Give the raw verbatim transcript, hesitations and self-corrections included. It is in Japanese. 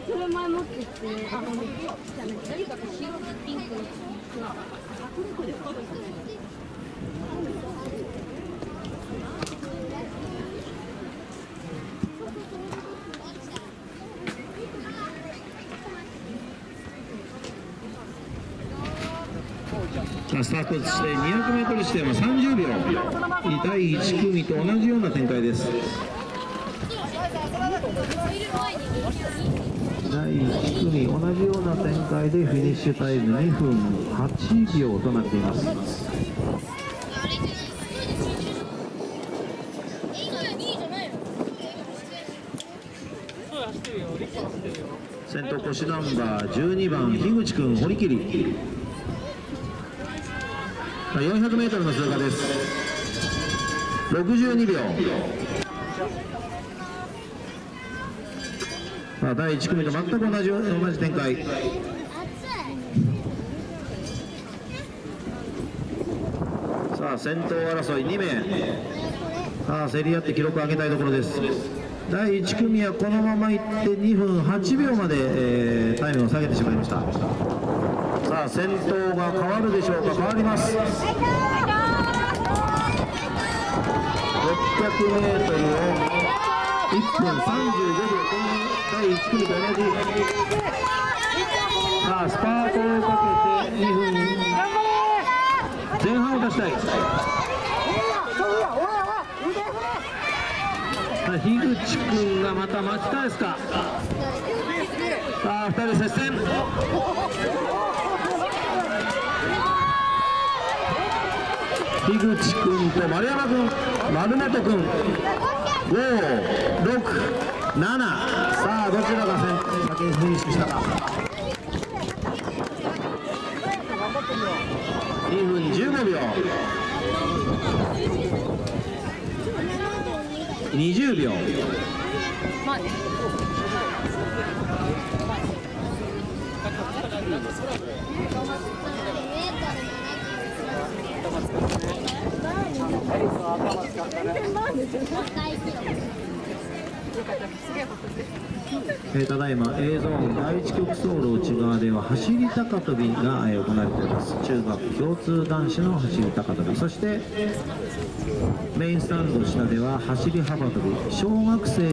それ前持ってって、あの、何か白ピンクの。 スタートして にひゃくメートル 地点はさんじゅうびょう、だいいち組と同じような展開です。だいいち組同じような展開でフィニッシュタイムにふんはちびょうとなっています。先頭腰ナンバーじゅうにばん樋口君堀切よんひゃくメートル の通過です。ろくじゅうにびょう。さあだいいち組と全く同じ同じ展開。さあ先頭争いにめい。さあ競り合って記録を上げたいところです。だいいち組はこのままいってにふんはちびょうまで、えー、タイムを下げてしまいました。さあ先頭が変わるでしょうか。変わります。ろっぴゃくメートルをいっぷんさんじゅうごびょう、このだいいち組と同じ。さあスパートをかけてにふんぜんはんを出したい。さあ樋口君がまた巻き返すか。さあふたり接戦。樋口君と丸山君、丸本君、ご、ろく、なな、さあどちらが先にフィニッシュしたか。にふんじゅうごびょう、にじゅうびょう。えー、ただいま A ゾーンだいいち曲走路内側では走り高跳びが、えー、行われています。中学共通男子の走り高跳び、そしてメインスタンド下では走り幅跳び、小学生